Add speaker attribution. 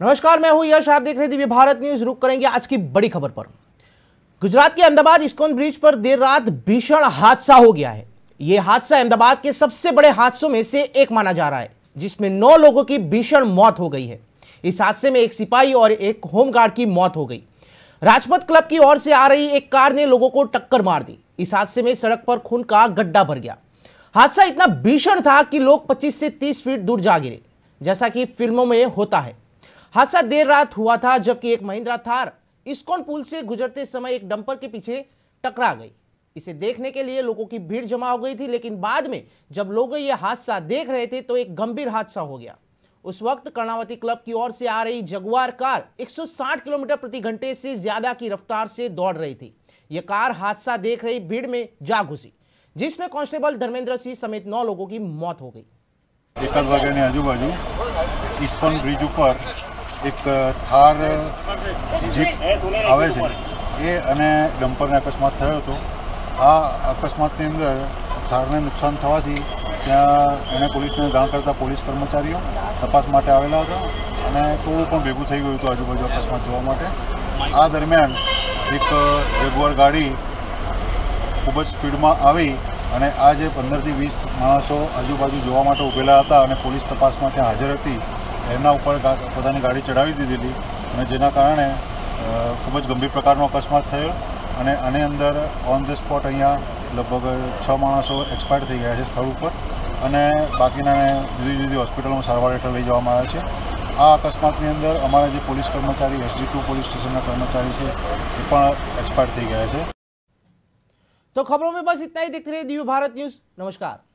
Speaker 1: नमस्कार, मैं हूं यश। आप देख रहे हैं दिव्य भारत न्यूज। रुक करेंगे आज की बड़ी खबर पर। गुजरात के अहमदाबाद इस्कॉन ब्रिज पर देर रात भीषण हादसा हो गया है। यह हादसा अहमदाबाद के सबसे बड़े हादसों में से एक माना जा रहा है, जिसमें 9 लोगों की भीषण मौत हो गई है। इस हादसे में एक सिपाही और एक होमगार्ड की मौत हो गई। राजपथ क्लब की ओर से आ रही एक कार ने लोगों को टक्कर मार दी। इस हादसे में सड़क पर खून का गड्ढा भर गया। हादसा इतना भीषण था कि लोग 25 से 30 फीट दूर जा गिरे, जैसा कि फिल्मों में होता है। हादसा देर रात हुआ था, जबकि एक महिंद्रा थार इस्कॉन पुल से गुजरते समय एक डंपर के पीछे टकरा गई। इसे देखने के लिए लोगों की भीड़ जमा हो गई थी, लेकिन बाद में जब लोग यह हादसा देख रहे थे तो एक गंभीर हादसा हो गया। उस वक्त कर्णावती क्लब की ओर से आ रही जगुआर कार 160 किलोमीटर प्रति घंटे से ज्यादा की रफ्तार से दौड़ रही थी। यह कार हादसा देख रही भीड़ में जा घुसी, जिसमें कांस्टेबल धर्मेंद्र सिंह समेत 9 लोगों की मौत हो गई।
Speaker 2: 1 वाग्याની આજુબાજુ ઇસ્કોન બ્રિજ ઉપર એક થાર જીપ આવે છે એ અને ડમ્પરને અકસ્માત થયો હતો। આ અકસ્માતની અંદર થારને નુકસાન થવાથી ત્યાં એણે પોલીસને જાણ કરતા પોલીસ કર્મચારીઓ તપાસ માટે આવેલા હતા અને ટોળું પણ ભેગું થઈ ગયું હતું આજુબાજુ અકસ્માત જોવા માટે। આ દરમિયાન એક જેગુઆર ગાડી ખૂબ જ સ્પીડમાં આવી અને આ જે 15 થી 20 માણસો આજુબાજુ જોવા માટે ઊભેલા હતા અને પોલીસ તપાસમાં ત્યાં હાજર હતી, એના ઉપર પોતાની ગાડી ચડાવી દીધેલી અને જેના કારણે ખૂબ જ ગંભીર પ્રકારનો અકસ્માત થયો અને આની અંદર ઓન ધ સ્પોટ અહીંયા લગભગ 6 માણસો એક્સપાયર થઈ ગયા છે સ્થળ ઉપર અને બાકીનાને જુદી જુદી હોસ્પિટલમાં સારવાર હેઠળ લઈ જવામાં આવ્યા છે। આ અકસ્માતની અંદર અમારા જે પોલીસ કર્મચારી SG2 પોલીસ સ્ટેશનના કર્મચારી છે એ પણ એક્સપાયર થઈ ગયા છે।
Speaker 1: तो खबरों में बस इतना ही। देखते रहिए दिव्य भारत न्यूज। नमस्कार।